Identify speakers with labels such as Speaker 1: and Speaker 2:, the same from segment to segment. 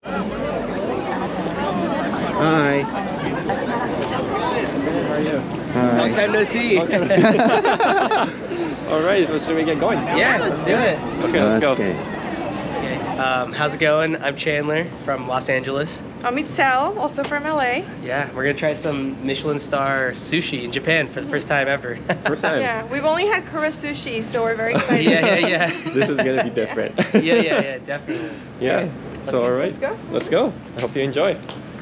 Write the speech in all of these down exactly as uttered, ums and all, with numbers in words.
Speaker 1: Hi.
Speaker 2: How are you?
Speaker 1: Hi.
Speaker 3: Long time no see.
Speaker 2: All right, so should we get going?
Speaker 3: Yeah, let's do it.
Speaker 2: Okay, let's go.
Speaker 1: Okay.
Speaker 3: Okay, um, how's it going? I'm Chandler from Los Angeles.
Speaker 4: I'm Itzel, also from L A.
Speaker 3: Yeah, we're gonna try some Michelin star sushi in Japan for the first time ever.
Speaker 2: First time.
Speaker 4: Yeah, we've only had Kura sushi, so we're very excited.
Speaker 3: Yeah, yeah, yeah.
Speaker 2: This is gonna be different.
Speaker 3: yeah, yeah, yeah, definitely.
Speaker 2: Yeah.
Speaker 3: Okay, let's
Speaker 2: So
Speaker 3: go.
Speaker 2: all right,
Speaker 4: Let's go.
Speaker 2: Let's go. I hope you enjoy.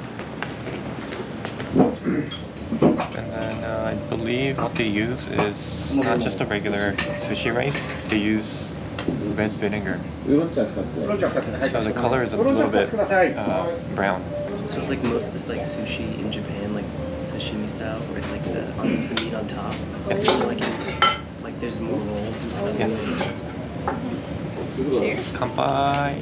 Speaker 2: And then uh, I believe what they use is not just a regular sushi rice. They use red vinegar. So the color is a little bit uh, brown.
Speaker 3: So it's like most is like sushi in Japan, like sashimi style, where it's like the, the meat on top.
Speaker 2: Yes.
Speaker 3: And like, like there's more rolls and stuff.
Speaker 2: Yes.
Speaker 4: Cheers.
Speaker 2: Kanpai.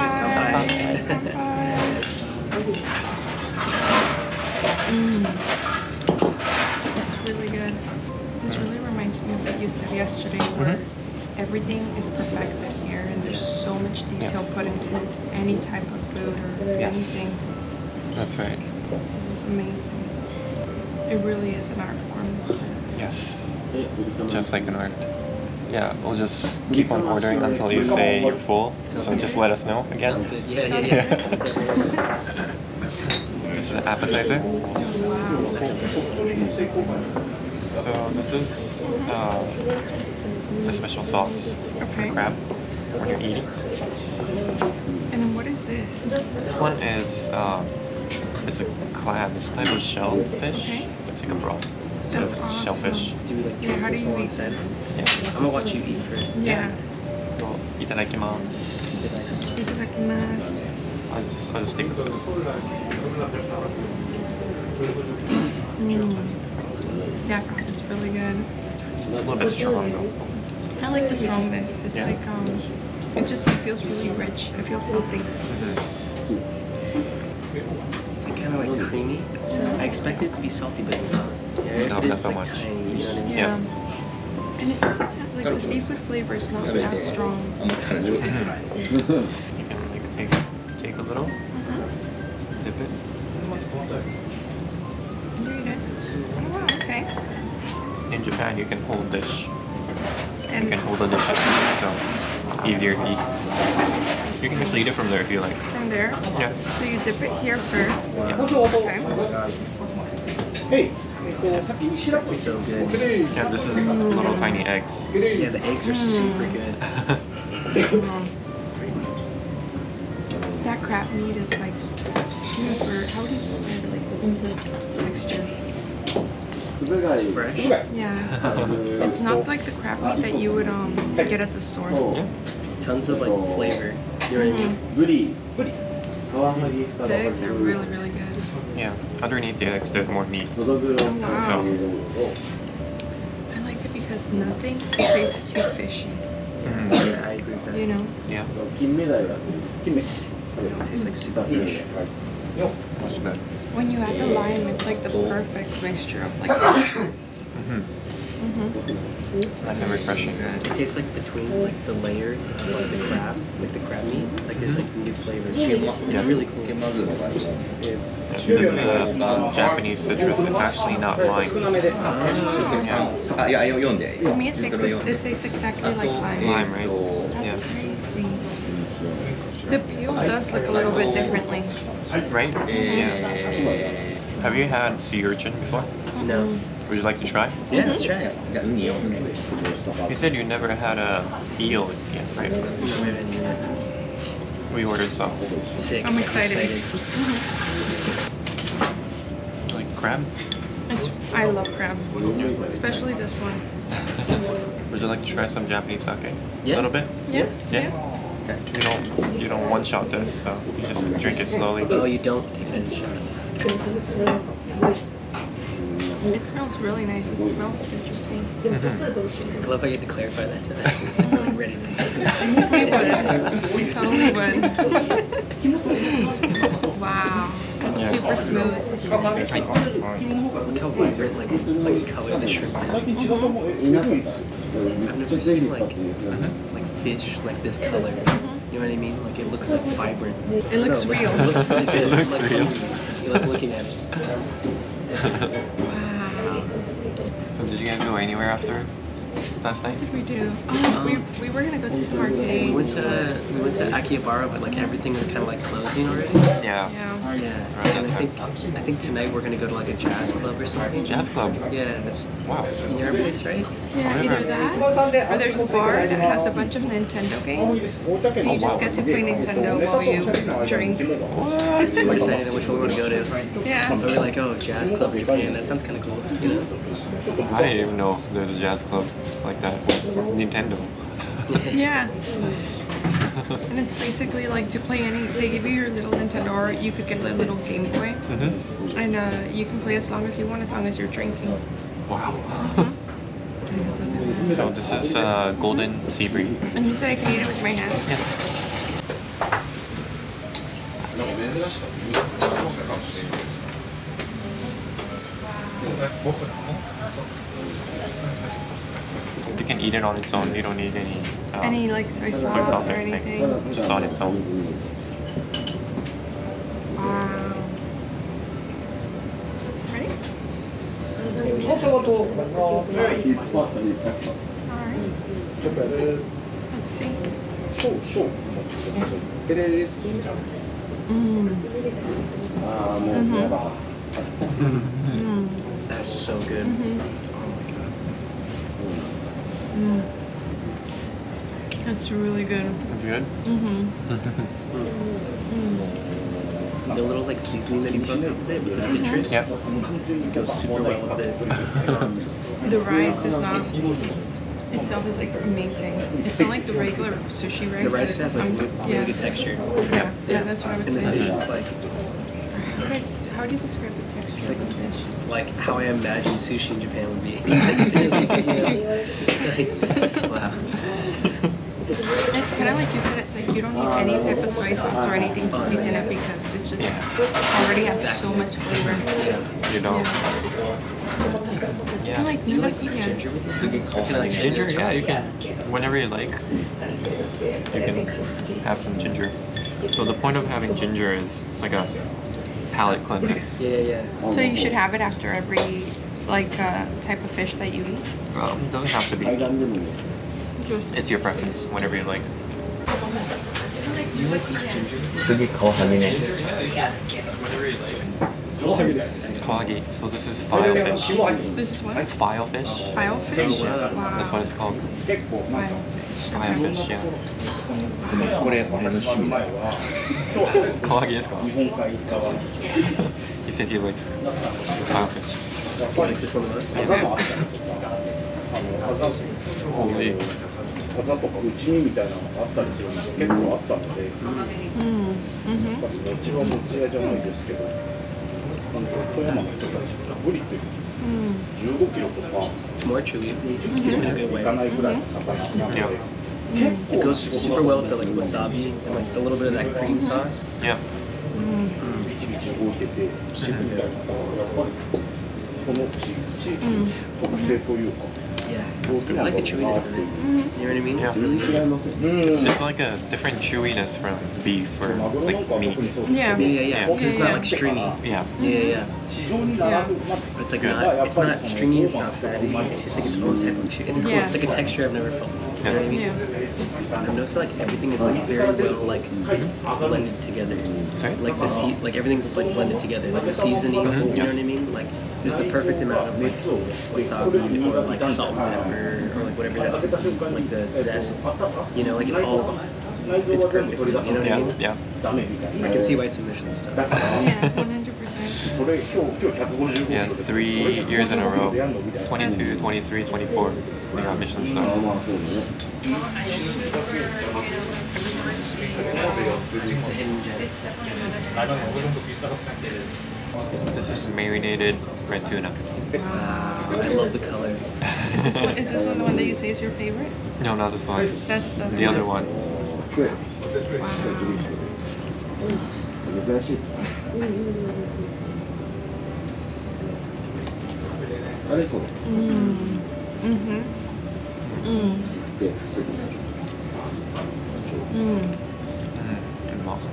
Speaker 4: Mm. It's really good. This really reminds me of what you said yesterday, where
Speaker 2: Mm-hmm.
Speaker 4: everything is perfected here, and there's so much detail
Speaker 2: Yes.
Speaker 4: put into any type of food or
Speaker 2: Yes.
Speaker 4: anything.
Speaker 2: That's right.
Speaker 4: This is amazing. It really is an art form.
Speaker 2: Yes. Just like an art. Yeah, we'll just keep on ordering until you say you're full. So just let us know again.
Speaker 3: Sounds good. Yeah,
Speaker 4: Sounds
Speaker 3: yeah,
Speaker 4: good.
Speaker 3: yeah.
Speaker 2: This is an appetizer.
Speaker 4: Wow.
Speaker 2: So this is uh, a special sauce for
Speaker 4: Okay.
Speaker 2: crab when you're eating.
Speaker 4: And then what is this?
Speaker 2: This one is um, it's a clam. It's a type of shellfish.
Speaker 4: Okay.
Speaker 2: It's like a broth. So
Speaker 4: That's
Speaker 2: it's
Speaker 4: awesome.
Speaker 2: shellfish.
Speaker 3: Do we like
Speaker 4: Yeah,
Speaker 3: drink
Speaker 4: how do
Speaker 3: this
Speaker 4: you eat
Speaker 3: alongside?
Speaker 4: this?
Speaker 2: Yeah.
Speaker 3: I'm gonna watch you eat first.
Speaker 4: Yeah.
Speaker 2: Well, itadakimasu.
Speaker 4: Itadakimasu.
Speaker 2: I'll just, I'll just take a sip.
Speaker 4: Mm. That broth is really good.
Speaker 2: It's a little bit strong though.
Speaker 4: I like the strongness. It's
Speaker 2: Yeah.
Speaker 4: like um, it just it feels really rich. It feels healthy.
Speaker 3: It's like kind of like creamy. I expect it to be salty, but it's not. Yeah,
Speaker 2: No,
Speaker 3: if it
Speaker 2: not
Speaker 3: is
Speaker 2: so
Speaker 3: like
Speaker 2: much.
Speaker 3: tiny, you know what I mean?
Speaker 4: Yeah. And it doesn't have like the seafood flavor is not that strong.
Speaker 2: You can like take take a little,
Speaker 4: Mm-hmm.
Speaker 2: dip it.
Speaker 4: You eat it. Oh wow. Okay.
Speaker 2: In Japan, you can hold dish. You
Speaker 4: And
Speaker 2: can hold the dish at home, so easier to eat. You can just eat it from there if you like.
Speaker 4: from there,
Speaker 2: Yeah.
Speaker 4: so you dip it here first.
Speaker 2: Yeah.
Speaker 4: Okay.
Speaker 3: That's so good.
Speaker 2: Yeah, this is little tiny eggs.
Speaker 3: Yeah, the eggs are super good.
Speaker 4: Mm. That crab meat is like super. How would you describe it? Like texture.
Speaker 3: It's fresh.
Speaker 4: Yeah. It's not like the crab meat that you would um get at the store.
Speaker 2: Yeah.
Speaker 3: Tons of like flavor. You know what I mean?
Speaker 4: Mhm. The eggs are really, really good.
Speaker 2: Yeah. Underneath the eggs, there's more meat.
Speaker 4: Oh, wow.
Speaker 2: So,
Speaker 4: I like it because nothing tastes too fishy.
Speaker 2: mhm.
Speaker 3: Yeah, I agree with that.
Speaker 4: You know?
Speaker 2: Yeah,
Speaker 3: It tastes like super fish.
Speaker 2: that's good.
Speaker 4: When you add the lime, it's like the perfect mixture of like freshness.
Speaker 2: Mm-hmm.
Speaker 4: Mm-hmm.
Speaker 2: It's nice and refreshing.
Speaker 3: It tastes like between like the layers of like the crab, like the crab meat, like there's like new flavors. It's
Speaker 2: Yeah.
Speaker 3: really cool.
Speaker 2: Yeah, so this is a Japanese citrus. It's actually not lime.
Speaker 4: To me, it tastes it tastes exactly like lime.
Speaker 2: Lime, right?
Speaker 4: That's
Speaker 2: Yeah.
Speaker 4: crazy. The peel does look a little bit differently.
Speaker 2: Right? Yeah. Have you had sea urchin before?
Speaker 3: No.
Speaker 2: Would you like to try?
Speaker 3: Yeah, let's try it.
Speaker 2: You said you never had a eel yet, right? We ordered some.
Speaker 3: Sick.
Speaker 4: I'm excited.
Speaker 2: Like crab?
Speaker 4: It's, I love crab, especially this one.
Speaker 2: Would you like to try some Japanese sake?
Speaker 3: Yeah.
Speaker 2: A little bit?
Speaker 4: Yeah.
Speaker 2: Yeah? You don't you don't one shot this, so you just drink it slowly.
Speaker 3: Oh, you don't take it in a shot.
Speaker 4: It smells really nice. It smells citrusy.
Speaker 2: Mhm.
Speaker 3: I love how you had to clarify that to that. I'm ready to
Speaker 4: We would. We totally would. Wow. It's
Speaker 2: Yeah.
Speaker 4: super smooth.
Speaker 3: Look how vibrant, like, like color the shrimp is. I've never seen like like fish like this color You know what I mean? Like it looks like vibrant.
Speaker 4: It looks real.
Speaker 3: It looks really good.
Speaker 2: It looks
Speaker 3: like,
Speaker 2: real.
Speaker 3: You like looking at it.
Speaker 4: Wow.
Speaker 2: So did you guys go anywhere after last night?
Speaker 4: What did we do? Oh, we, we were gonna go to some arcades.
Speaker 3: We went to we went to Akihabara, but like everything was kind of like closing already.
Speaker 2: Yeah.
Speaker 4: Yeah.
Speaker 3: Yeah.
Speaker 2: Right.
Speaker 3: And I think I think tonight we're gonna go to like a jazz club or something.
Speaker 2: Jazz club.
Speaker 3: Yeah, that's
Speaker 2: Wow.
Speaker 3: near our place, right?
Speaker 4: Yeah, either that or there's a bar that has a bunch of Nintendo games. And you just get to play Nintendo while you drink.
Speaker 3: We're deciding on which one we want to go to.
Speaker 4: Yeah.
Speaker 3: But we're like, oh, jazz club in Japan. That sounds kind of cool, you know?
Speaker 2: I didn't even know there's a jazz club like that with Nintendo.
Speaker 4: Yeah. And it's basically like to play any, they give you your little Nintendo or you could get a little Game Boy.
Speaker 2: Mm-hmm.
Speaker 4: And uh, you can play as long as you want, as long as you're drinking.
Speaker 2: Wow. So this is uh, Golden Sea Breeze.
Speaker 4: And you said I can eat it with my hands?
Speaker 2: Yes. You can eat it on its own. You don't need any uh,
Speaker 4: Any like soy
Speaker 2: soy
Speaker 4: sauce
Speaker 2: sauce
Speaker 4: or
Speaker 2: or anything.
Speaker 4: anything?
Speaker 2: Just on its own.
Speaker 4: Wow. Ready? Alright. Let's see. Mm. Mm-hmm. Mm.
Speaker 3: That's so good.
Speaker 4: Mm-hmm. Mm. That's really good.
Speaker 2: It's good?
Speaker 4: Mm-hmm.
Speaker 3: The little like seasoning that he put on top of it with the citrus
Speaker 2: Yep.
Speaker 3: goes super well with it.
Speaker 4: The rice is not itself is like amazing. It's not like the regular sushi rice.
Speaker 3: The rice
Speaker 4: that
Speaker 3: has like
Speaker 4: I'm-
Speaker 3: really
Speaker 4: yeah.
Speaker 3: good texture.
Speaker 4: Yeah, yeah, that's what I would
Speaker 3: And the
Speaker 4: say.
Speaker 3: fish is like
Speaker 4: How do you- How do you describe the texture of the fish?
Speaker 3: like how I imagine sushi in Japan would be. Like, wow.
Speaker 4: It's kind of like you said, it's like you don't need any type of soy sauce or anything to season it because it's just already has so much flavor.
Speaker 2: You know.
Speaker 4: Yeah. I like, do you like
Speaker 3: Ginger
Speaker 4: yeah.
Speaker 3: with this? Can I like
Speaker 2: Ginger, yeah, you can. Whenever you like, you can have some ginger. So the point of having ginger is it's like a palate cleanser.
Speaker 3: Yeah, yeah, yeah.
Speaker 4: So you should have it after every like uh, type of fish that you eat.
Speaker 2: Um, it doesn't have to be.
Speaker 4: Just
Speaker 2: It's your preference. Whenever you like.
Speaker 3: Do you like these ginger?
Speaker 2: Kawagi. So this is file fish.
Speaker 4: this is what?
Speaker 2: File fish.
Speaker 4: File fish.
Speaker 3: Oh, wow.
Speaker 4: Wow.
Speaker 2: That's what it's called.
Speaker 4: File fish.
Speaker 2: File fish, yeah.
Speaker 1: これ俺の趣味だよ
Speaker 2: Kawagi is called. He said he likes file fish.
Speaker 3: He likes this one the most?
Speaker 2: Holy.
Speaker 5: 技とかうちにみたいなのがあったりするのが結構あったので、やっ
Speaker 4: Mm.
Speaker 5: ぱ
Speaker 4: Mhm.
Speaker 5: りうちは持ち屋じゃないですけど、なんか富山の人たちがブリって
Speaker 4: Mm.
Speaker 5: じゅうごキロとか
Speaker 3: It's more chewy in a good
Speaker 5: い
Speaker 3: way.
Speaker 5: かないぐらいの魚なので、
Speaker 3: It goes super well with the like wasabi and like a little bit of that cream sauce.
Speaker 2: Yeah.
Speaker 4: Mm.
Speaker 5: ビチビチ動いてて、シェフみたいなのがやっぱりその地地域の特性というか、
Speaker 3: Yeah, I like the chewiness of it. You know what I mean? It's
Speaker 2: Yeah.
Speaker 3: really good.
Speaker 5: うん、
Speaker 2: It's, it's like a different chewiness from beef or
Speaker 5: マグロなん
Speaker 2: like
Speaker 5: かは特
Speaker 2: meat.
Speaker 5: にそうです
Speaker 4: Yeah.
Speaker 3: Yeah, yeah, yeah. It's not like stringy.
Speaker 2: Yeah.
Speaker 3: Yeah, yeah.
Speaker 5: 市場に並ぶ、まあ
Speaker 3: But it's like not, it's not stringy, it's not fatty. It's just like its own type of chew. It's cool.
Speaker 4: Yeah.
Speaker 3: It's like a texture I've never felt. You know what I mean?
Speaker 4: Yeah.
Speaker 3: I've noticed like everything is like very well like blended together.
Speaker 2: Sorry?
Speaker 3: Like the se- like everything's like blended together. Like the seasonings, you know what I mean? Like there's the perfect amount of like wasabi or like salt and pepper or like whatever that's like the zest. You know, like it's all it's perfect. You know what I
Speaker 2: Yeah.
Speaker 3: mean?
Speaker 2: Yeah.
Speaker 5: ダメみたい
Speaker 3: I
Speaker 5: な。
Speaker 3: can see why it's a Michelin star.
Speaker 5: だから
Speaker 4: Yeah, one hundred percent.
Speaker 5: それ今日今日ひゃくごじゅうごキ
Speaker 2: Yeah,
Speaker 5: ロです。
Speaker 2: three years in a row.
Speaker 5: でやんのみたいな。
Speaker 2: twenty-two, twenty-three, twenty-four. We got Michelin
Speaker 5: まあ
Speaker 2: star.
Speaker 5: まあそうね。
Speaker 3: It's a hidden gem.
Speaker 2: This is marinated red tuna.
Speaker 3: Wow, I love the color.
Speaker 4: Is this one, is this one the one that you say is your favorite?
Speaker 2: No, not this one.
Speaker 4: That's the
Speaker 2: The other one.
Speaker 5: 珍しい。あれそう。
Speaker 4: Mm. Mhm. Mm.
Speaker 5: ですぐ。
Speaker 4: Mm.
Speaker 2: them off.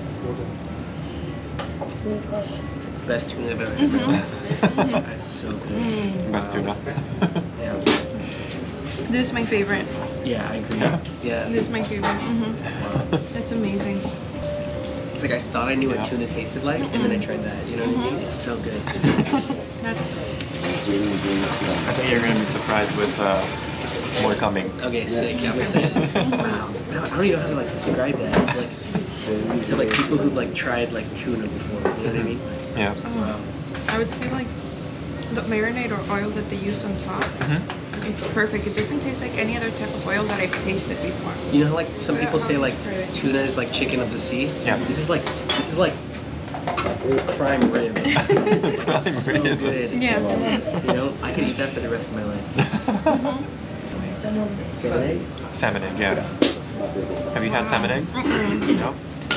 Speaker 3: Best tuna I've ever had.
Speaker 4: Mm-hmm.
Speaker 3: That's so good.
Speaker 2: Best tuna.
Speaker 3: Yeah.
Speaker 4: This is my favorite.
Speaker 3: Yeah, I agree.
Speaker 2: Yeah.
Speaker 3: Yeah.
Speaker 4: This is my favorite. Mm-hmm. That's amazing.
Speaker 3: It's like I thought I knew what
Speaker 2: Yeah.
Speaker 3: tuna tasted like, and then I tried that. You know what I mean? It's so good.
Speaker 4: That's
Speaker 2: I think you're gonna be surprised with uh, more coming.
Speaker 3: Okay, sick. I'm excited. Wow. I don't even know how to like describe that. Like to like people who've like tried like tuna before. You know what I mean?
Speaker 2: Yeah.
Speaker 3: Wow.
Speaker 4: I would say like the marinade or oil that they use on top.
Speaker 2: Mm-hmm.
Speaker 4: It's perfect. It doesn't taste like any other type of oil that I've tasted before.
Speaker 3: You know how like some people say like tuna is like chicken of the sea?
Speaker 2: Yeah.
Speaker 3: This is like this is like prime rib. It's, it's so
Speaker 2: Prime rib.
Speaker 3: good.
Speaker 4: Yeah.
Speaker 3: You know, I could eat that for the rest of my life. Salmon egg?
Speaker 2: Salmon egg, yeah. Have you had salmon eggs?
Speaker 4: Mm-mm.
Speaker 2: No?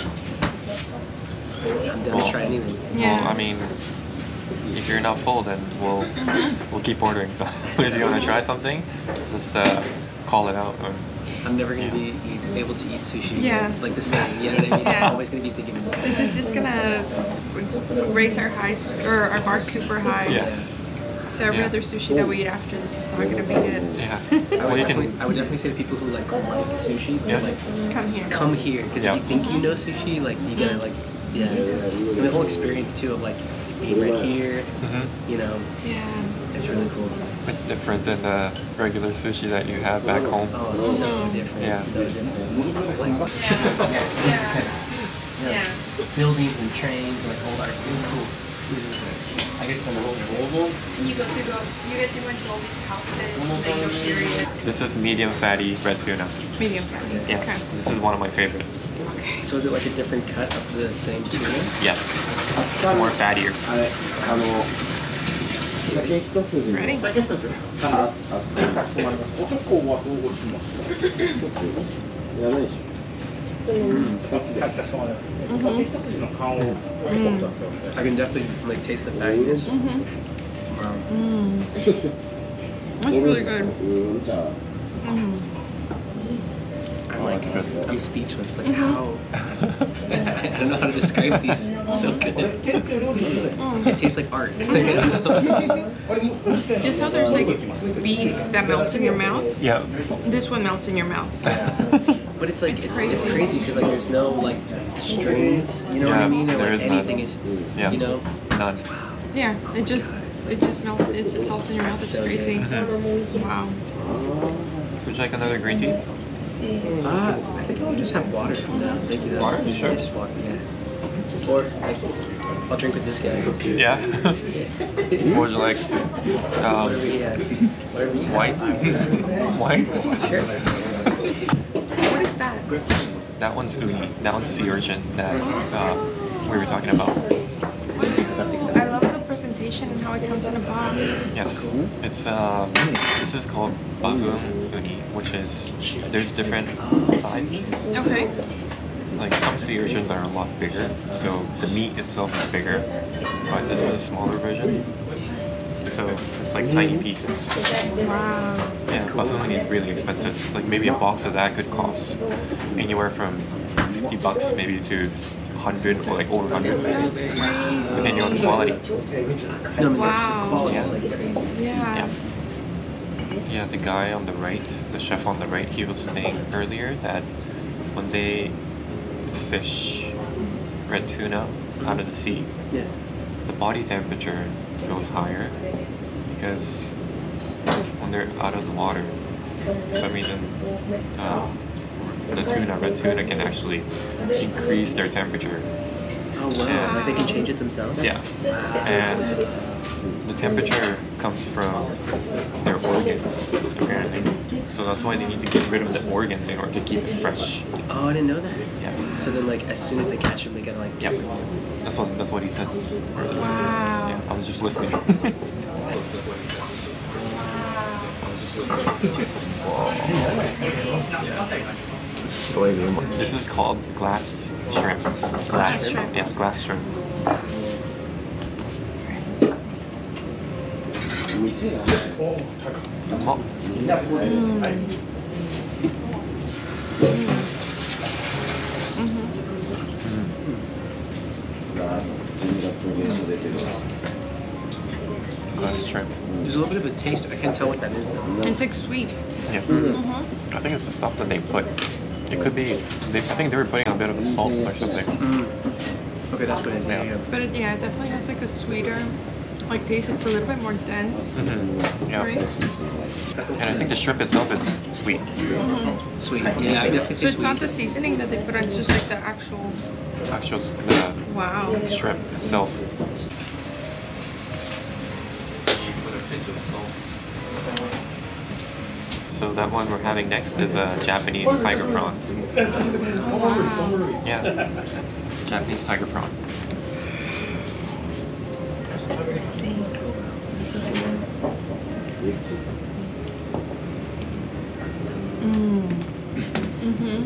Speaker 3: I'm down
Speaker 2: Well,
Speaker 3: to try anything.
Speaker 4: Yeah.
Speaker 2: Well, I mean, if you're not full, then we'll we'll keep ordering. So if you want to try something, just uh, call it out. Or,
Speaker 3: I'm never gonna be eat, able to eat sushi
Speaker 4: Yeah.
Speaker 3: like the same. You know what I mean?
Speaker 4: Yeah.
Speaker 3: I'm always gonna be thinking of
Speaker 4: This is just gonna raise our highs or our bar super high.
Speaker 2: yes.
Speaker 4: So every
Speaker 2: Yeah.
Speaker 4: other sushi that we eat after this is not gonna be good.
Speaker 2: Yeah.
Speaker 3: I
Speaker 2: Well,
Speaker 3: would,
Speaker 2: you
Speaker 3: definitely,
Speaker 2: can.
Speaker 3: I would definitely say to people who like like sushi to
Speaker 2: Yeah.
Speaker 3: like
Speaker 4: Come here.
Speaker 3: come here because
Speaker 2: Yeah.
Speaker 3: if you think you know sushi, like you gotta like yeah. And the whole experience too of like being right here,
Speaker 2: Mhm.
Speaker 3: you know,
Speaker 4: Yeah.
Speaker 3: it's really cool.
Speaker 2: It's different than the regular sushi that you have back home.
Speaker 3: Oh, it's so different.
Speaker 2: Yeah.
Speaker 3: It's so different. Like
Speaker 4: Yeah. Yeah.
Speaker 3: buildings and trains and like old art. It was cool. I guess when the whole global.
Speaker 4: You go to go. You get to go into all these houses. Mango period.
Speaker 2: This is medium fatty red tuna.
Speaker 4: Medium fatty.
Speaker 2: Yeah.
Speaker 4: Okay.
Speaker 2: This is one of my favorite.
Speaker 4: Okay.
Speaker 3: So is it like a different cut of the same tuna?
Speaker 2: Yes. More fattier.
Speaker 5: あれ、あの、酒一筋の
Speaker 4: Ready?
Speaker 5: 酒一筋あ、あ、かしこまりました。おちょこはどうしました。ちょっといらないでしょ。うん、二つで。かしこまりました。酒一筋の缶を一個ください。
Speaker 3: I can definitely like taste the fattiness.
Speaker 4: Mhm.
Speaker 3: Wow.
Speaker 4: Mm. That's really good.
Speaker 5: うん、じゃあ。
Speaker 4: Mm.
Speaker 3: I'm like,
Speaker 2: that's good.
Speaker 3: I'm speechless. Like how? I don't know how to describe these. It's so good. It tastes like art.
Speaker 4: Just how there's like beef that melts in your mouth.
Speaker 2: Yeah.
Speaker 4: This one melts in your mouth.
Speaker 3: But it's like
Speaker 4: It's
Speaker 3: it's
Speaker 4: crazy.
Speaker 3: it's crazy because like there's no like strings. You know what
Speaker 2: Yeah,
Speaker 3: I mean? Or
Speaker 2: there
Speaker 3: like
Speaker 2: is none.
Speaker 3: anything is.
Speaker 2: Yeah.
Speaker 3: You know.
Speaker 2: None.
Speaker 4: Yeah. It just it just melts. It just salts in your mouth. It's
Speaker 3: So
Speaker 4: crazy.
Speaker 2: Mhm.
Speaker 4: Wow.
Speaker 2: Would you like another green tea?
Speaker 3: Uh, I think I'll just have water from now. Thank you. though.
Speaker 2: Water? You sure?
Speaker 3: Yeah, just water. Yeah. Or like, I'll drink with this guy.
Speaker 2: Yeah. What would you like? Um,
Speaker 3: Whatever he has. Whatever you
Speaker 2: white? White?
Speaker 3: Sure.
Speaker 4: What is that?
Speaker 2: That one's uni. That one's sea urchin that uh, we were talking about.
Speaker 4: I love the presentation and how it comes in a box.
Speaker 2: Yes. It's um. This is called baboon uni, which is there's different sizes.
Speaker 4: Okay.
Speaker 2: Like some sea urchins are a lot bigger, so the meat itself is bigger, but this is a smaller version. So it's like tiny pieces.
Speaker 4: Wow.
Speaker 2: Yeah, baboon is really expensive. Like maybe a box of that could cost anywhere from fifty bucks maybe to one hundred or like over one hundred,
Speaker 4: That's crazy.
Speaker 2: depending on the quality.
Speaker 3: No, I mean,
Speaker 4: Wow.
Speaker 3: The quality is like crazy.
Speaker 4: Yeah.
Speaker 2: Yeah, the guy on the right, the chef on the right, he was saying earlier that when they fish red tuna out of the sea,
Speaker 3: Yeah.
Speaker 2: the body temperature goes higher because when they're out of the water, for some reason, um, the tuna, red tuna, can actually increase their temperature.
Speaker 3: Oh wow.
Speaker 2: Yeah.
Speaker 3: Like they can change it themselves.
Speaker 2: Yeah, and the temperature comes from their organs, apparently. So that's why they need to get rid of the organs in order to keep it fresh.
Speaker 3: Oh, I didn't know that.
Speaker 2: Yeah.
Speaker 3: So then, like, as soon as they catch him, they gotta like.
Speaker 2: Yep. That's what that's what he said. earlier.
Speaker 4: Wow.
Speaker 2: Yeah, I was just listening. This is called glass shrimp. Glass,
Speaker 4: shrimp.
Speaker 2: Yeah, glass shrimp.
Speaker 5: 店が
Speaker 2: うまっ。
Speaker 5: みんなこれ、はい
Speaker 4: Mhm.
Speaker 2: Glass shrimp.
Speaker 3: There's a little bit of a taste. I can't tell what that is though.
Speaker 4: It's like sweet.
Speaker 2: Yeah.
Speaker 4: Mm-hmm.
Speaker 2: I think it's the stuff that they put. It could be. They, I think they were putting a bit of a salt or something.
Speaker 3: Mm. Okay, that's what it is.
Speaker 2: Yeah.
Speaker 3: Yeah.
Speaker 4: But it, yeah, it definitely has like a sweeter like taste. It's a little bit more dense,
Speaker 2: Mm-hmm. Yeah.
Speaker 4: right?
Speaker 2: And I think the shrimp itself is sweet.
Speaker 4: Mm-hmm.
Speaker 3: Sweet. Yeah, I definitely
Speaker 4: So
Speaker 3: see
Speaker 4: it's
Speaker 3: sweet.
Speaker 4: not the seasoning that they put on, it's just like the actual.
Speaker 2: Actual the
Speaker 4: Wow.
Speaker 2: shrimp itself. With a pinch of salt. So that one we're having next is a Japanese tiger prawn.
Speaker 4: Wow.
Speaker 2: Yeah. Japanese tiger prawn.
Speaker 4: Let's see. Mm. Mm-hmm.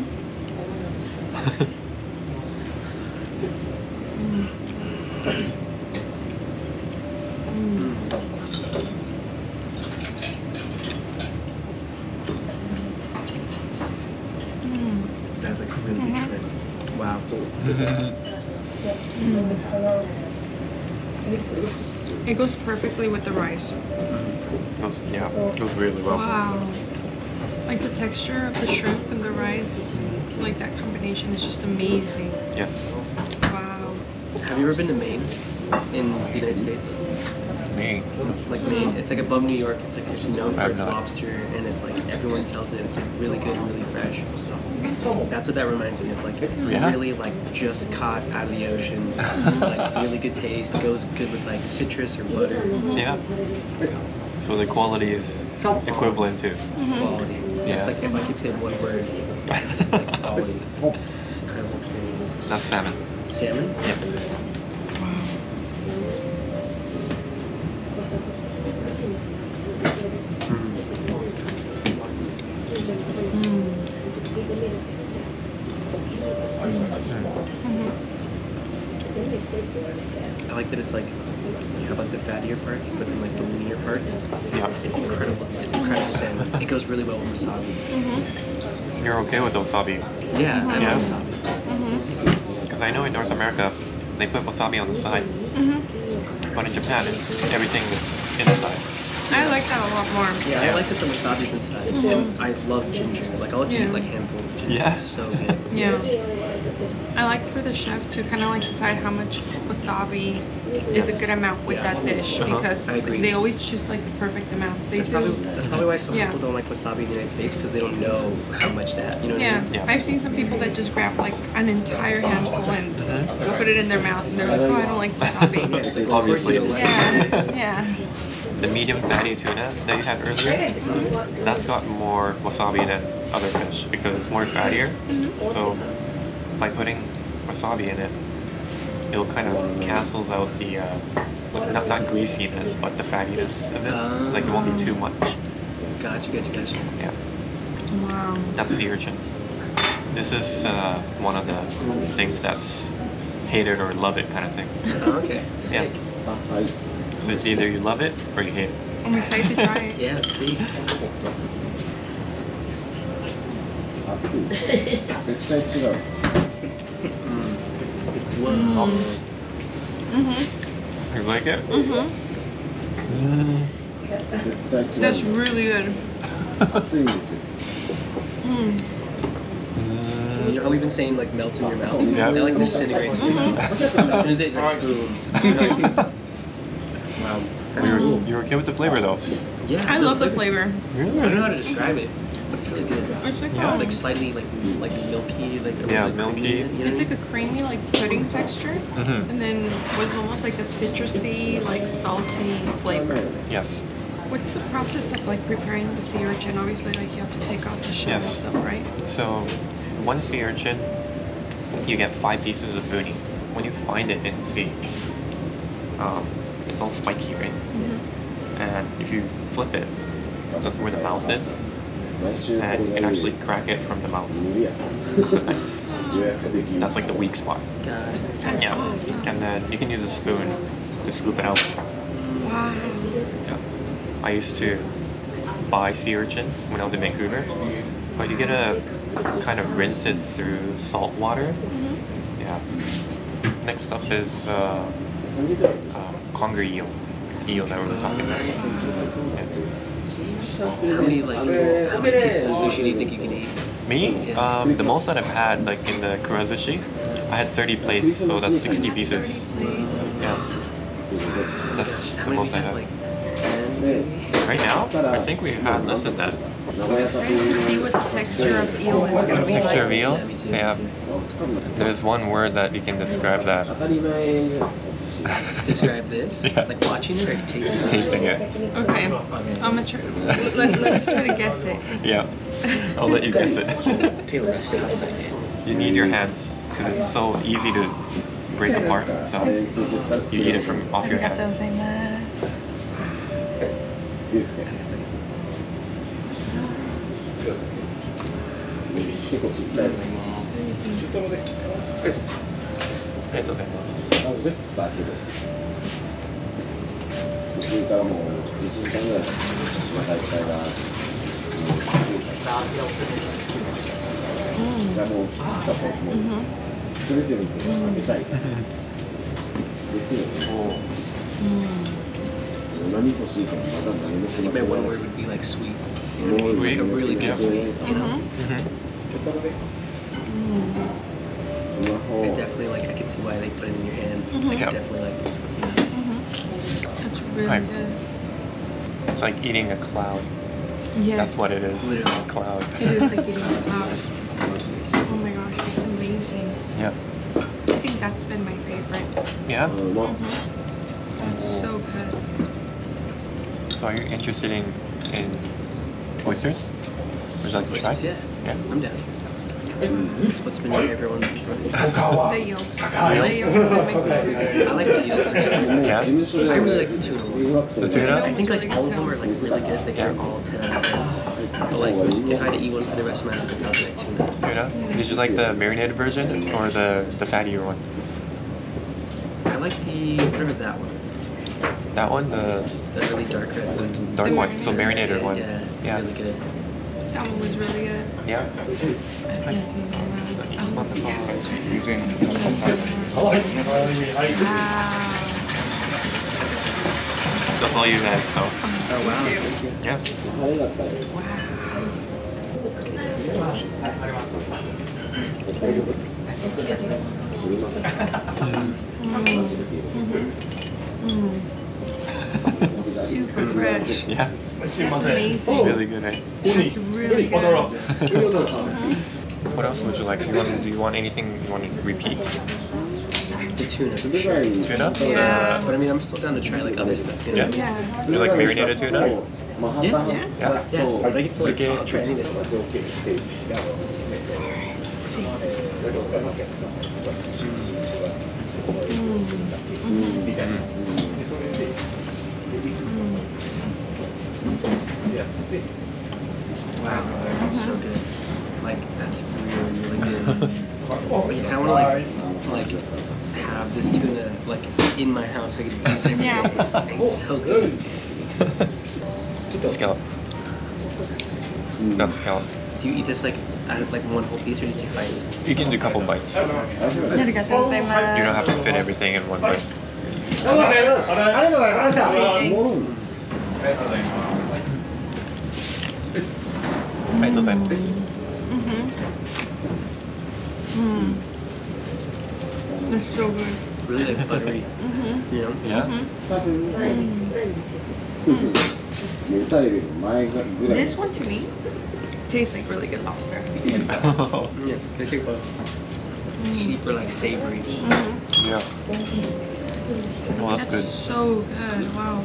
Speaker 3: That's like really good shrimp. Wow.
Speaker 4: It goes perfectly with the rice.
Speaker 2: Goes, yeah, goes really well.
Speaker 4: Wow. Like the texture of the shrimp and the rice, like that combination is just amazing.
Speaker 2: Yes.
Speaker 4: Wow.
Speaker 3: Have you ever been to Maine in the United States?
Speaker 2: Maine.
Speaker 3: Like Maine, it's like above New York. It's like it's known for
Speaker 2: I've
Speaker 3: its
Speaker 2: not.
Speaker 3: lobster, and it's like everyone sells it. It's like really good and really fresh. That's what that reminds me of. Like
Speaker 2: Yeah?
Speaker 3: really like just caught out of the ocean. Like really good taste. Goes good with like citrus or butter.
Speaker 2: Yeah. So the quality is equivalent to.
Speaker 3: Quality.
Speaker 2: Yeah.
Speaker 3: It's like if I could say one word, like quality. Incredible experience.
Speaker 2: That's salmon.
Speaker 3: Salmon.
Speaker 2: Yeah.
Speaker 3: I like that it's like you have like the fattier parts, but then like the leaner parts.
Speaker 2: Yeah.
Speaker 3: It's incredible. It's incredible salmon. It goes really well with wasabi.
Speaker 2: You're okay with wasabi?
Speaker 3: Yeah, I
Speaker 2: Yeah.
Speaker 3: love wasabi.
Speaker 2: Because I know in North America they put wasabi on the side, but in Japan it's, everything is inside.
Speaker 4: I like that a lot more.
Speaker 3: Yeah,
Speaker 2: Yeah.
Speaker 3: I like that the wasabi's inside. And I love ginger. Like I'll
Speaker 4: Yeah.
Speaker 3: eat like handful of ginger.
Speaker 2: Yeah.
Speaker 3: It's so good.
Speaker 4: Yeah. I like for the chef to kind of like decide how much wasabi is a good amount with
Speaker 3: Yeah.
Speaker 4: that dish
Speaker 2: Uh-huh.
Speaker 4: because
Speaker 3: I agree.
Speaker 4: they always choose like the perfect amount. They
Speaker 3: That's
Speaker 4: do.
Speaker 3: probably that's probably why some
Speaker 4: Yeah.
Speaker 3: people don't like wasabi in the United States because they don't know how much to have. You know what I
Speaker 4: Yeah.
Speaker 3: mean?
Speaker 2: Yeah.
Speaker 4: I've seen some people that just grab like an entire handful and put it in their mouth and they're like, oh, I don't like
Speaker 3: Yeah,
Speaker 4: wasabi.
Speaker 3: it's like, well, of course you don't like
Speaker 4: Yeah,
Speaker 3: it.
Speaker 4: yeah.
Speaker 2: The medium fatty tuna that you had earlier, that's got more wasabi than other fish because it's more fattier. So by putting wasabi in it, it'll kind of cancels out the uh, not not greasiness but the fattiness of it. Like it won't be too much.
Speaker 3: Gotcha, gotcha, gotcha.
Speaker 2: Yeah,
Speaker 4: Wow.
Speaker 2: that's sea urchin. This is uh, one of the things that's hate it or love it kind of thing.
Speaker 3: Oh, okay.
Speaker 2: Yeah.
Speaker 3: Sick.
Speaker 2: So it's either you love it or you hate it.
Speaker 4: I'm excited to try it.
Speaker 3: Yeah, let's see.
Speaker 5: 絶対違う。
Speaker 3: Whoa.
Speaker 4: Mm-hmm.
Speaker 2: You like it?
Speaker 4: Mm-hmm.
Speaker 5: 絶対違う。
Speaker 4: That's really good.
Speaker 5: 熱いんですよ。
Speaker 4: Mm.
Speaker 3: You know how we've been saying like melt in your mouth?
Speaker 2: Yeah.
Speaker 3: That like disintegrates in your mouth. As soon as it like boom. Wow. That's
Speaker 2: You're,
Speaker 3: cool.
Speaker 2: you're okay with the flavor though?
Speaker 3: Yeah.
Speaker 4: I love the flavor.
Speaker 3: I don't know how to describe it, but it's really good.
Speaker 4: It's like,
Speaker 2: Yeah.
Speaker 4: um,
Speaker 3: Like slightly like like milky, like a
Speaker 2: Yeah,
Speaker 3: like
Speaker 2: milky.
Speaker 3: creamy, you know
Speaker 4: it's
Speaker 3: what I
Speaker 4: like a creamy like pudding texture,
Speaker 2: Mm-hmm.
Speaker 4: and then with almost like a citrusy, like salty flavor.
Speaker 2: Yes.
Speaker 4: What's the process of like preparing the sea urchin? Obviously, like you have to take off the shell and
Speaker 2: Yes.
Speaker 4: stuff, right?
Speaker 2: So, one sea urchin, you get five pieces of uni. When you find it in the sea, um, it's all spiky, right?
Speaker 4: Mm-hmm.
Speaker 2: And if you flip it, that's where the mouth is,
Speaker 5: 毎週こ
Speaker 2: and you
Speaker 5: れ
Speaker 2: can
Speaker 5: がいい
Speaker 2: actually crack it from the mouth.
Speaker 5: 無理や。予約できる。
Speaker 2: That's like the weak spot.
Speaker 3: mean? God.
Speaker 4: That's
Speaker 2: Yeah.
Speaker 4: awesome.
Speaker 2: And then you can use a spoon to scoop it out.
Speaker 4: Wow.
Speaker 2: Yeah. I used to buy sea urchin when I was in Vancouver, but you get to kind of rinse it through salt water.
Speaker 4: Mm-hmm.
Speaker 2: Yeah. Next up is uh, uh, conger eel, eel that we were talking about. Yeah.
Speaker 3: How many like how many pieces of sushi do you think you can eat?
Speaker 2: Me, um, the most that I've had, like in the Kurazushi, I had thirty plates, so that's sixty pieces. Yeah, that's
Speaker 3: How
Speaker 2: the
Speaker 3: many
Speaker 2: most
Speaker 3: do
Speaker 2: I
Speaker 3: you have?
Speaker 2: have.
Speaker 3: Like ten? Maybe?
Speaker 2: Right now, I think we had less than that.
Speaker 4: I'm excited to see what the texture of eel is going to be
Speaker 2: Texture of
Speaker 4: like.
Speaker 2: eel?
Speaker 3: Yeah, me too, me
Speaker 2: Yeah.
Speaker 3: too.
Speaker 2: There's one word that you can describe that.
Speaker 3: Describe this?
Speaker 2: Yeah.
Speaker 3: Like watching it or tasting it?
Speaker 2: Tasting it.
Speaker 4: Okay, I'm gonna try. Let, let's try to guess it.
Speaker 2: Yeah. I'll let you guess it.
Speaker 1: Taylor actually has that.
Speaker 2: You need your hands because it's so easy to break apart. So you eat it from off your hands.
Speaker 4: Arigatou
Speaker 3: I think my one word would be like sweet. You know what I mean?
Speaker 2: Sweet?
Speaker 3: Like a really good
Speaker 2: Yeah.
Speaker 3: sweet. You know?
Speaker 2: Mm-hmm.
Speaker 3: It definitely like I can see why they put it in your hand. Like
Speaker 2: Yeah.
Speaker 3: definitely like
Speaker 4: That's really
Speaker 2: Right.
Speaker 4: good.
Speaker 2: It's like eating a cloud.
Speaker 4: Yes.
Speaker 2: That's what it is.
Speaker 3: Literally.
Speaker 2: A cloud.
Speaker 4: It is like eating a cloud. Oh my gosh, it's amazing.
Speaker 2: Yeah.
Speaker 4: I think that's been my favorite.
Speaker 2: Yeah.
Speaker 4: It's so good.
Speaker 2: So are you interested in in oysters? Would you like to try?
Speaker 3: oysters, yeah.
Speaker 2: Yeah.
Speaker 3: I'm down. What's been your favorite one?
Speaker 4: The yolk.
Speaker 2: Yolk?
Speaker 4: The yolk is my favorite.
Speaker 3: I like the eel.
Speaker 2: Yeah.
Speaker 3: I really like the tuna one.
Speaker 2: The tuna?
Speaker 3: I think like all of them are like really good. Like they're all ten out of tens. But like if I had to eat one for the rest of my life, I'd probably like tuna.
Speaker 2: Tuna? Did you like the marinated version or the the fattier one?
Speaker 3: I like the whatever that one is.
Speaker 2: That one, the,
Speaker 3: The really dark red
Speaker 2: the
Speaker 3: one.
Speaker 2: dark one, so marinated one.
Speaker 3: Yeah,
Speaker 2: Yeah.
Speaker 3: really good.
Speaker 4: That one was really good.
Speaker 2: Yeah.
Speaker 4: I can't
Speaker 1: Using
Speaker 4: Wow.
Speaker 2: That's all you guys. So
Speaker 3: Oh wow, thank you.
Speaker 2: yeah.
Speaker 4: Super fresh.
Speaker 2: Yeah.
Speaker 4: That's amazing.
Speaker 2: Really good, right?
Speaker 4: That's really good.
Speaker 2: What else would you like? You want? Do you want anything you want to repeat?
Speaker 3: The tuna for sure.
Speaker 2: Tuna?
Speaker 4: Yeah.
Speaker 3: But I mean, I'm still down to try like other stuff. You know?
Speaker 2: Yeah.
Speaker 4: Yeah.
Speaker 2: You like marinated tuna?
Speaker 3: Yeah.
Speaker 4: Yeah.
Speaker 2: Yeah.
Speaker 3: Yeah. But I can still like
Speaker 2: Okay.
Speaker 3: I'll try anything. Wow, that's so good. Like that's really really good. Like I want to like like have this tuna like in my house. So I can just eat it every day.
Speaker 4: Yeah.
Speaker 3: It's so good.
Speaker 2: Scallop. Not scallop.
Speaker 3: Do you eat this like out of like one whole piece or do you take bites?
Speaker 2: You can do a couple bites. You
Speaker 4: Arigatou gozaimasu.
Speaker 2: don't have to fit everything in one bite.
Speaker 4: Everything.
Speaker 2: ありがとうございます。
Speaker 4: Mm-hmm. Mm. That's so good.
Speaker 3: Really like buttery.
Speaker 4: Mm-hmm.
Speaker 3: You know?
Speaker 2: Yeah.
Speaker 4: This one to me tastes like really good lobster.
Speaker 3: Yeah. They take both. Cheap or like savory.
Speaker 4: Mm-hmm.
Speaker 2: Yeah. Well, that's
Speaker 4: That's
Speaker 2: good.
Speaker 4: so good. Wow.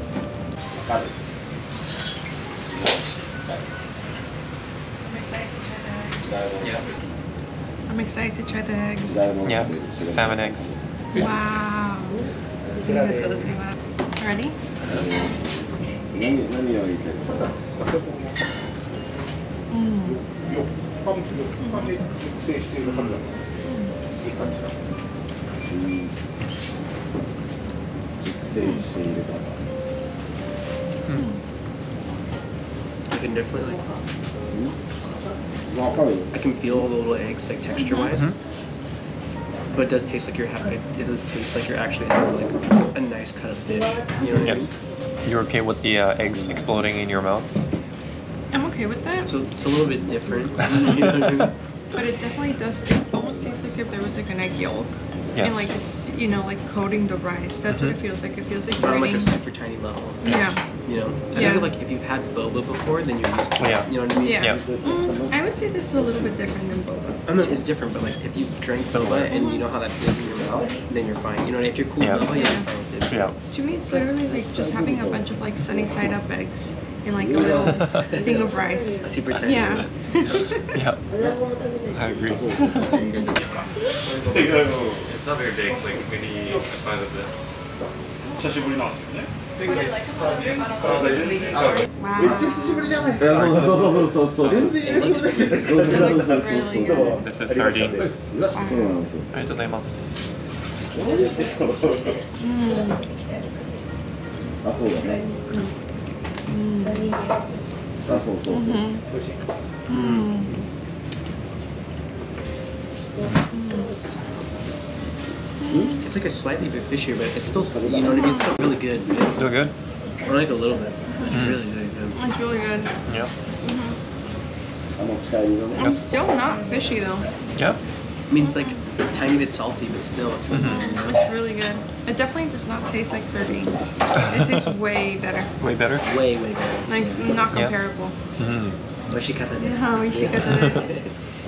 Speaker 4: I'm excited to try the eggs.
Speaker 2: Yeah. Salmon eggs.
Speaker 4: Wow. Arigatou gozaimasu. Ready? Mm.
Speaker 3: I can definitely like. I can feel all the little eggs like texture wise,
Speaker 2: Mhm.
Speaker 3: but But it does taste like you're having. It does taste like you're actually having like a nice cut of fish. You know what
Speaker 2: Yes.
Speaker 3: I mean?
Speaker 2: You're okay with the uh, eggs exploding in your mouth?
Speaker 4: I'm okay with that.
Speaker 3: So it's a little bit different. You know what I mean?
Speaker 4: But it definitely does. It almost tastes like if there was like an egg yolk.
Speaker 2: Yes.
Speaker 4: And like it's, you know, like coating the rice. That's what it
Speaker 2: Mhm.
Speaker 4: feels like. It feels like
Speaker 3: On like
Speaker 4: grating.
Speaker 3: a super tiny level.
Speaker 4: Yeah.
Speaker 3: You know. I
Speaker 4: Yeah.
Speaker 3: think like if you've had boba before, then you're used to it.
Speaker 2: Yeah.
Speaker 3: You know what I mean?
Speaker 4: Yeah.
Speaker 2: Yeah.
Speaker 4: Mm, I would say this is a little bit different than boba.
Speaker 3: I mean, it's different, but like if you drink
Speaker 2: Similar.
Speaker 3: boba and you know how that feels in your mouth, then you're fine. You know, if you're cool
Speaker 2: Yeah.
Speaker 3: with boba, yeah, you're fine with this.
Speaker 2: Yeah.
Speaker 4: To me, it's literally like just having a bunch of like sunny side up eggs in like a little thing of rice.
Speaker 3: Super tiny.
Speaker 4: Yeah.
Speaker 2: Yeah. I agree. It's not very big, like maybe the size of this.
Speaker 5: 久しぶりなんですよね。
Speaker 4: Wow.
Speaker 5: そうそうそうそう。全然やりたくないじゃないですか。
Speaker 4: Really good.
Speaker 2: This is sardine.
Speaker 4: Wow.
Speaker 2: ありがとうございます。
Speaker 4: Mm.
Speaker 5: あ、そうだね。
Speaker 4: Mm.
Speaker 5: あ、そうそう。
Speaker 4: Mhm. Mm.
Speaker 3: It's like a slightly bit fishier, but it's still, you know what I mean? It's still really good. It's
Speaker 2: Still good?
Speaker 3: or like a little bit. It's really, really good.
Speaker 4: It's really good.
Speaker 2: Yeah.
Speaker 5: あの近い色ね。
Speaker 4: It's still not fishy though.
Speaker 2: Yeah.
Speaker 3: I mean, it's like a tiny bit salty, but still, it's really good. You know?
Speaker 4: It's really good. It definitely does not taste like sardines. It tastes way better.
Speaker 2: Way better?
Speaker 3: Way, way better.
Speaker 4: Like not
Speaker 2: Yeah.
Speaker 4: comparable.
Speaker 2: Mm.
Speaker 3: But she cut that in.
Speaker 4: How we should get that.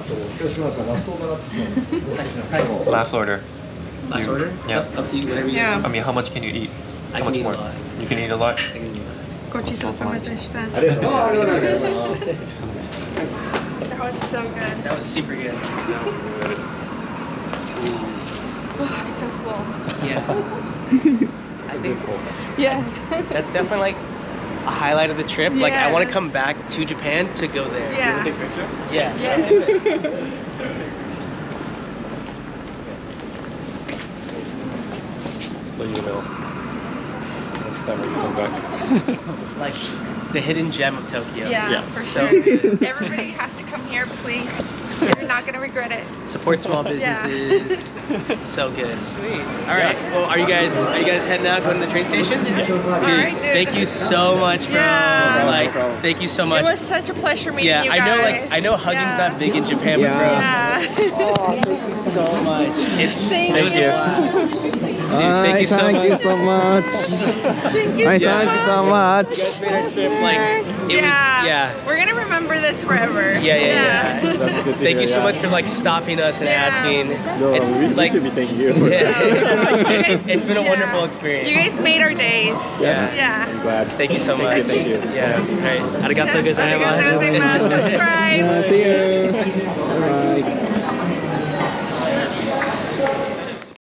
Speaker 2: Last order.
Speaker 3: Last
Speaker 2: You-
Speaker 3: order?
Speaker 2: yeah.
Speaker 3: It's up, up to you, whatever you
Speaker 4: Yeah.
Speaker 2: I mean, how much can you eat?
Speaker 3: I
Speaker 2: How
Speaker 3: can
Speaker 2: much
Speaker 3: eat a
Speaker 2: more?
Speaker 3: lot.
Speaker 2: You can eat a lot?
Speaker 3: I can eat a lot.
Speaker 4: ごちそうさまでした。
Speaker 5: ありがとうございます。
Speaker 4: That was so good.
Speaker 3: That was super good.
Speaker 4: Oh, I'm so full.
Speaker 3: Yeah. I think
Speaker 4: Yes.
Speaker 3: that's definitely like a highlight of the trip. Like, I want to
Speaker 4: Yes.
Speaker 3: come back to Japan to go there.
Speaker 4: Yeah.
Speaker 2: Take a picture?
Speaker 3: Yeah.
Speaker 4: Yeah.
Speaker 2: So you know. Next time we come back.
Speaker 3: Like the hidden gem of Tokyo.
Speaker 4: Yeah,
Speaker 2: Yeah.
Speaker 4: for
Speaker 3: So
Speaker 4: sure.
Speaker 3: good.
Speaker 4: Everybody has to come here, please. You're not gonna regret it.
Speaker 3: Support small
Speaker 4: Yeah.
Speaker 3: businesses. It's so good. Sweet. All right. Well, are you guys are you guys heading out going to the train station? Dude,
Speaker 4: Alright, dude.
Speaker 3: thank you so much, bro.
Speaker 4: Yeah.
Speaker 3: Like, thank you so
Speaker 4: It
Speaker 3: much.
Speaker 4: was such a pleasure meeting
Speaker 3: Yeah,
Speaker 4: you
Speaker 3: I
Speaker 4: guys.
Speaker 3: know. Like, I know hugging's
Speaker 4: Yeah.
Speaker 3: not big in Japan, but bro,
Speaker 4: Yeah.
Speaker 3: so much. It's
Speaker 4: Thank
Speaker 3: it was
Speaker 4: you.
Speaker 3: a blast. Dude, thank you so
Speaker 6: thank
Speaker 3: much.
Speaker 6: you so much.
Speaker 4: Thank you
Speaker 6: Hi,
Speaker 4: so
Speaker 6: thank you so
Speaker 3: You
Speaker 6: much.
Speaker 3: guys made our trip like it
Speaker 4: yeah.
Speaker 3: was. Yeah.
Speaker 4: We're gonna remember this forever.
Speaker 3: Yeah, yeah, yeah. Thank you so much for like stopping us and
Speaker 4: Yeah.
Speaker 3: asking.
Speaker 5: No,
Speaker 3: It's
Speaker 5: we, we
Speaker 3: like
Speaker 5: should be thanking you. For
Speaker 3: yeah.
Speaker 5: that.
Speaker 3: It's been a
Speaker 4: Yeah.
Speaker 3: wonderful experience.
Speaker 4: You guys made our days.
Speaker 3: Yeah.
Speaker 4: Yeah.
Speaker 5: I'm glad.
Speaker 3: Thank you so much.
Speaker 5: Thank you. Thank you.
Speaker 3: Yeah. All right. Arigatou
Speaker 4: Arigatou
Speaker 3: gozaimasu.
Speaker 4: gozaimasu. Subscribe.
Speaker 6: See you. Bye.